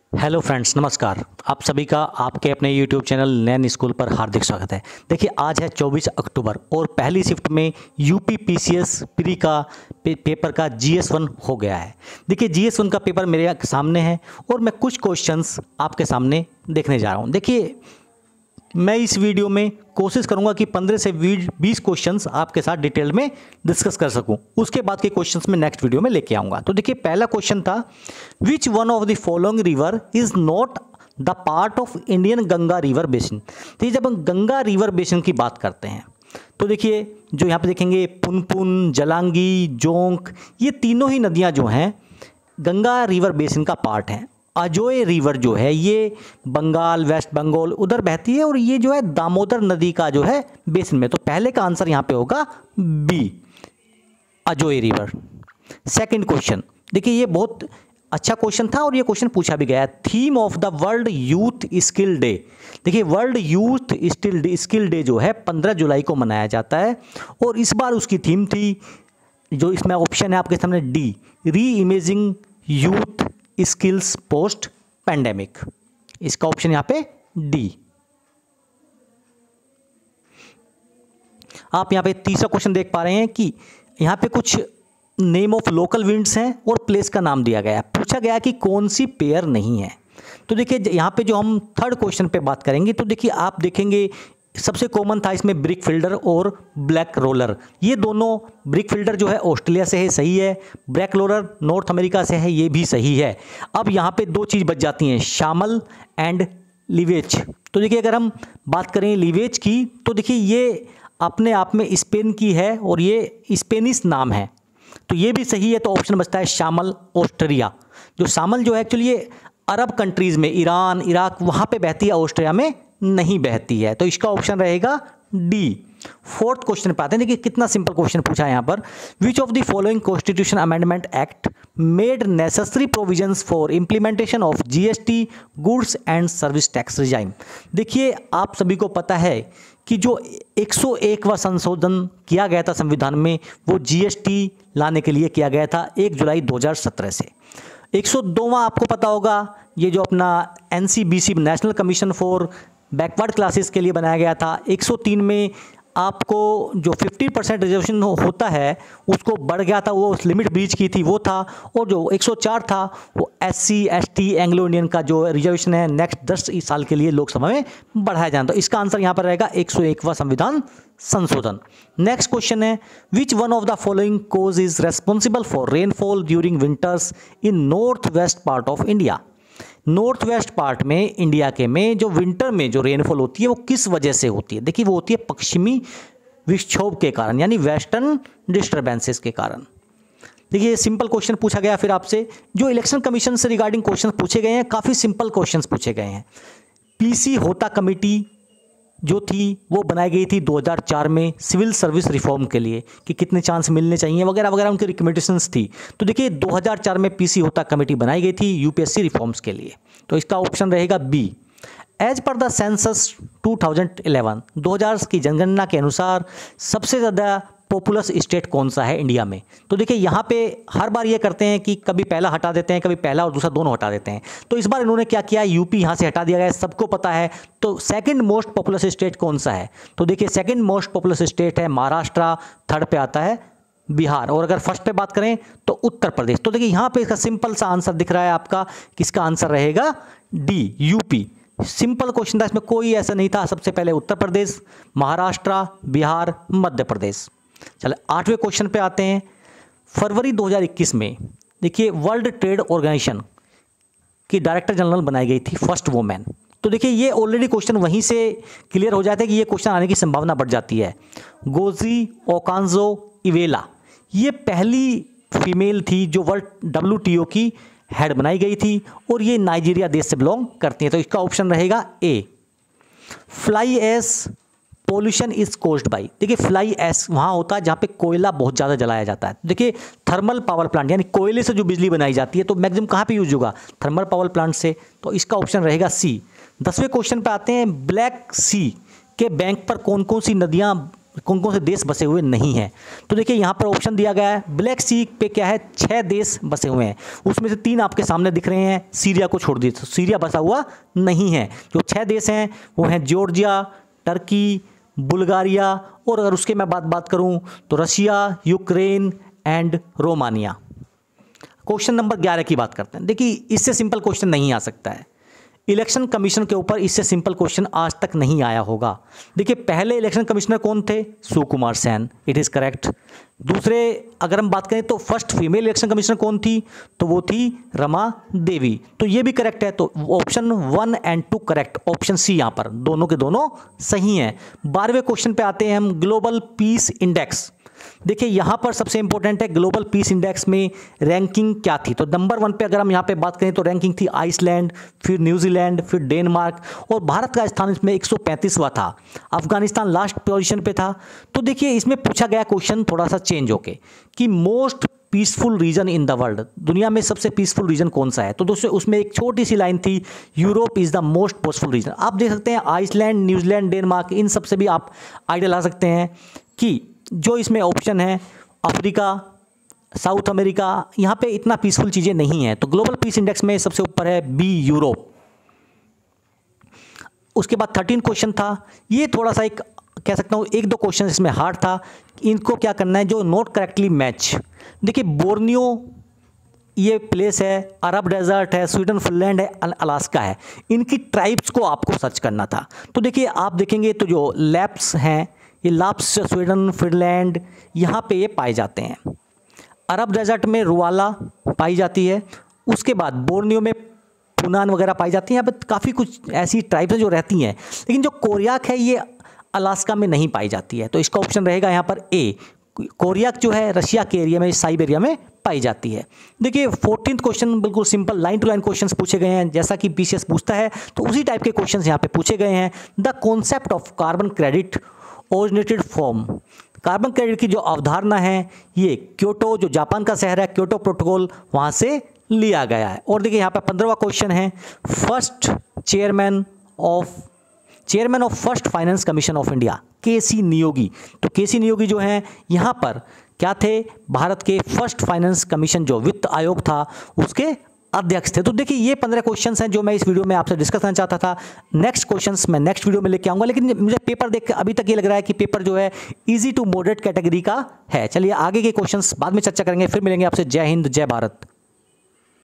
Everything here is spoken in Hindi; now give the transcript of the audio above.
हेलो फ्रेंड्स, नमस्कार। आप सभी का आपके अपने यूट्यूब चैनल नैन स्कूल पर हार्दिक स्वागत है। देखिए, आज है 24 अक्टूबर और पहली शिफ्ट में यूपी पीसीएस प्री का पेपर का जीएस1 हो गया है। देखिए, जीएस1 का पेपर मेरे सामने है और मैं कुछ क्वेश्चंस आपके सामने देखने जा रहा हूँ। देखिए, मैं इस वीडियो में कोशिश करूंगा कि 15 से 20 क्वेश्चंस आपके साथ डिटेल में डिस्कस कर सकूं। उसके बाद के क्वेश्चंस मैं नेक्स्ट वीडियो में लेके आऊंगा। तो देखिए, पहला क्वेश्चन था, which one of the following river is not the part of Indian Ganga river basin. तो जब हम गंगा रिवर बेसिन की बात करते हैं तो देखिए, जो यहाँ पे देखेंगे पुनपुन, जलांगी, जोंक, ये तीनों ही नदियाँ जो हैं गंगा रिवर बेसिन का पार्ट हैं। अजोय रिवर जो है ये बंगाल, वेस्ट बंगाल उधर बहती है और ये जो है दामोदर नदी का जो है बेसिन में। तो पहले का आंसर यहाँ पे होगा B, Ajoy river. Second question देखिए, ये बहुत अच्छा क्वेश्चन था और ये क्वेश्चन पूछा भी गया है। Theme of the world youth skill day. देखिए, वर्ल्ड यूथ स्किल डे जो है 15 जुलाई को मनाया जाता है और इस बार उसकी थीम थी, जो इसमें ऑप्शन है आपके सामने D, reimagining youth skills post pandemic. इसका ऑप्शन यहां पे डी। आप यहां पे तीसरा क्वेश्चन देख पा रहे हैं कि यहां पे कुछ नेम ऑफ लोकल विंड्स हैं और प्लेस का नाम दिया गया है। पूछा गया कि कौन सी पेयर नहीं है। तो देखिए, यहां पे जो हम थर्ड क्वेश्चन पे बात करेंगे तो देखिए, आप देखेंगे सबसे कॉमन था इसमें ब्रिक फिल्डर और ब्लैक रोलर। ये दोनों, ब्रिक फिल्डर जो है ऑस्ट्रेलिया से है, सही है। ब्लैक रोलर नॉर्थ अमेरिका से है, ये भी सही है। अब यहाँ पे दो चीज़ बच जाती हैं, शामल एंड लिवेज। तो देखिए, अगर हम बात करें लिवेज की तो देखिए, ये अपने आप में स्पेन की है और ये स्पेनिश नाम है, तो ये भी सही है। तो ऑप्शन बचता है शामल, ऑस्ट्रिया। जो शामल जो है एक्चुअली ये अरब कंट्रीज़ में, ईरान, इराक, वहाँ पे बहती है, ऑस्ट्रिया में नहीं बहती है। तो इसका ऑप्शन रहेगा डी। फोर्थ क्वेश्चन पे आते हैं। देखिए, कितना सिंपल क्वेश्चन पूछा है यहाँ पर। Which of the following constitution amendment act made necessary provisions for implementation of GST goods and service tax regime. देखिए, आप सभी को पता है कि जो 101वां संशोधन किया गया था संविधान में, वो जीएसटी लाने के लिए किया गया था 1 जुलाई 2017 से। 102वां आपको पता होगा, ये जो अपना NCBC, national commission for backward classes के लिए बनाया गया था। 103 में आपको जो 50% रिजर्वेशन होता है उसको बढ़ गया था, वो लिमिट ब्रीच की थी, वो था। और जो 104 था वो एससी, एसटी, एंग्लो इंडियन का जो रिजर्वेशन है नेक्स्ट 10 साल के लिए लोकसभा में बढ़ाया जाना। तो इसका आंसर यहाँ पर रहेगा 101वां संविधान संशोधन। नेक्स्ट क्वेश्चन है, which one of the following cause is responsible for rainfall during winters in north west part of India. North west part में इंडिया के में जो विंटर में जो रेनफॉल होती है वो किस वजह से होती है। देखिए, वो होती है पश्चिमी विक्षोभ के कारण, यानी वेस्टर्न डिस्टर्बेंसेस के कारण। देखिए, सिंपल क्वेश्चन पूछा गया। फिर आपसे जो इलेक्शन कमीशन से रिगार्डिंग क्वेश्चन पूछे गए हैं, काफ़ी सिंपल क्वेश्चन पूछे गए हैं। पीसी होता कमेटी जो थी वो बनाई गई थी 2004 में सिविल सर्विस रिफॉर्म के लिए, कि कितने चांस मिलने चाहिए वगैरह वगैरह उनकी रिकमेंडेशंस थी। तो देखिए, 2004 में पीसी होता कमेटी बनाई गई थी यूपीएससी रिफॉर्म्स के लिए। तो इसका ऑप्शन रहेगा B. As per the census 2011, 2000 की जनगणना के अनुसार सबसे ज़्यादा पॉपुलस स्टेट कौन सा है इंडिया में। तो देखिए, यहाँ पे हर बार ये करते हैं कि कभी पहला हटा देते हैं, कभी पहला और दूसरा दोनों हटा देते हैं। तो इस बार इन्होंने क्या किया, यूपी यहाँ से हटा दिया गया, सबको पता है। तो सेकंड मोस्ट पॉपुलस स्टेट कौन सा है। तो देखिए, सेकंड मोस्ट पॉपुलस स्टेट है महाराष्ट्र, थर्ड पे आता है बिहार, और अगर फर्स्ट पे बात करें तो उत्तर प्रदेश। तो देखिए, यहाँ पे इसका सिंपल सा आंसर दिख रहा है आपका, किसका आंसर रहेगा डी, यूपी। सिंपल क्वेश्चन था, इसमें कोई ऐसा नहीं था। सबसे पहले उत्तर प्रदेश, महाराष्ट्र, बिहार, मध्य प्रदेश। चलो 8वें क्वेश्चन पे आते हैं। फरवरी 2021 में देखिए, वर्ल्ड ट्रेड ऑर्गेनाइजेशन की डायरेक्टर जनरल बनाई गई थी फर्स्ट वुमेन। तो देखिए, ये ऑलरेडी क्वेश्चन वहीं से क्लियर हो जाता है कि ये क्वेश्चन आने की संभावना बढ़ जाती है। गोजी ओकांजो इवेला, ये पहली फीमेल थी जो वर्ल्ड WTO की हेड बनाई गई थी और ये नाइजीरिया देश से बिलोंग करती हैं। तो इसका ऑप्शन रहेगा A. Fly ash pollution is caused by. देखिए, फ्लाई एश वहाँ होता है जहाँ पे कोयला बहुत ज़्यादा जलाया जाता है। देखिए, थर्मल पावर प्लांट, यानी कोयले से जो बिजली बनाई जाती है, तो मैक्सिमम कहाँ पे यूज होगा, थर्मल पावर प्लांट से। तो इसका ऑप्शन रहेगा सी। 10वें क्वेश्चन पे आते हैं। ब्लैक सी के बैंक पर कौन कौन सी नदियाँ कौन कौन से देश बसे हुए नहीं हैं। तो देखिए यहाँ पर ऑप्शन दिया गया है, ब्लैक सी पे क्या है 6 देश बसे हुए हैं, उसमें से 3 आपके सामने दिख रहे हैं, सीरिया को छोड़ दीजिए, तो सीरिया बसा हुआ नहीं है। जो 6 देश हैं वो हैं जॉर्जिया, टर्की, बुल्गारिया, और अगर उसके मैं बात करूँ तो Russia, Ukraine and Romania. Question number 11 की बात करते हैं। देखिए इससे सिंपल क्वेश्चन नहीं आ सकता है, इलेक्शन कमीशन के ऊपर इससे सिंपल क्वेश्चन आज तक नहीं आया होगा। देखिए पहले इलेक्शन कमिश्नर कौन थे, Sukumar Sen, it is correct. दूसरे अगर हम बात करें तो फर्स्ट फीमेल इलेक्शन कमिश्नर कौन थी, तो वो थी रमा देवी, तो ये भी करेक्ट है। तो ऑप्शन 1 और 2 करेक्ट, ऑप्शन सी यहाँ पर दोनों के दोनों सही हैं। 12वें क्वेश्चन पे आते हैं हम, ग्लोबल पीस इंडेक्स। देखिए यहाँ पर सबसे इंपॉर्टेंट है ग्लोबल पीस इंडेक्स में रैंकिंग क्या थी। तो नंबर 1 पे अगर हम यहाँ पे बात करें तो रैंकिंग थी आइसलैंड, फिर न्यूजीलैंड, फिर डेनमार्क, और भारत का स्थान इसमें 135वां था। अफगानिस्तान लास्ट पोजीशन पे था। तो देखिए इसमें पूछा गया क्वेश्चन थोड़ा सा चेंज होके कि most peaceful region in the world, दुनिया में सबसे पीसफुल रीजन कौन सा है। तो दोस्तों उसमें एक छोटी सी लाइन थी, Europe is the most peaceful region. आप देख सकते हैं आइसलैंड, न्यूजीलैंड, डेनमार्क, इन सब से भी आप आइडिया ला सकते हैं कि जो इसमें ऑप्शन है अफ्रीका, साउथ अमेरिका, यहाँ पे इतना पीसफुल चीज़ें नहीं हैं। तो ग्लोबल पीस इंडेक्स में सबसे ऊपर है बी, यूरोप। उसके बाद 13 क्वेश्चन था, ये थोड़ा सा एक कह सकता हूँ 1-2 क्वेश्चन इसमें हार्ड था, इनको क्या करना है जो नोट करेक्टली मैच। देखिए बोर्नियो ये प्लेस है, अरब डेजर्ट है, स्वीडन, फिनलैंड है, अलास्का है, इनकी ट्राइब्स को आपको सर्च करना था। तो देखिए आप देखेंगे तो जो लैप्स हैं, ये लाप्स स्वीडन, फिनलैंड, यहाँ पे ये पाए जाते हैं। अरब डेजर्ट में रुवाला पाई जाती है। उसके बाद बोर्नियो में पुनान वगैरह पाई जाती हैं। यहाँ पर काफ़ी कुछ ऐसी ट्राइब्स हैं जो रहती हैं, लेकिन जो कोरियाक है ये अलास्का में नहीं पाई जाती है। तो इसका ऑप्शन रहेगा यहाँ पर ए, कोरियाक जो है रशिया के एरिया में, साइबेरिया में पाई जाती है। देखिए 14th क्वेश्चन बिल्कुल simple line to line questions पूछे गए हैं, जैसा कि पीसीएस पूछता है तो उसी टाइप के क्वेश्चंस यहाँ पे पूछे गए हैं। The concept of carbon credit originated from, carbon credit की जो अवधारणा है ये क्योटो, जो जापान का शहर है, क्योटो प्रोटोकॉल वहाँ से लिया गया है। और देखिए यहाँ पे 15वां क्वेश्चन है, first chairman of first finance commission of India, KC Neogy. तो केसी नियोगी जो हैं यहाँ पर क्या थे, भारत के फर्स्ट फाइनेंस कमीशन जो वित्त आयोग था उसके अध्यक्ष थे। तो देखिए ये 15 क्वेश्चंस हैं जो मैं इस वीडियो में आपसे डिस्कस करना चाहता था। नेक्स्ट क्वेश्चंस मैं नेक्स्ट वीडियो में लेके आऊँगा, लेकिन मुझे पेपर देख के अभी तक ये लग रहा है कि पेपर जो है इजी टू मॉडरेट कैटेगरी का है। चलिए आगे के क्वेश्चंस बाद में चर्चा करेंगे, फिर मिलेंगे आपसे। जय हिंद, जय भारत।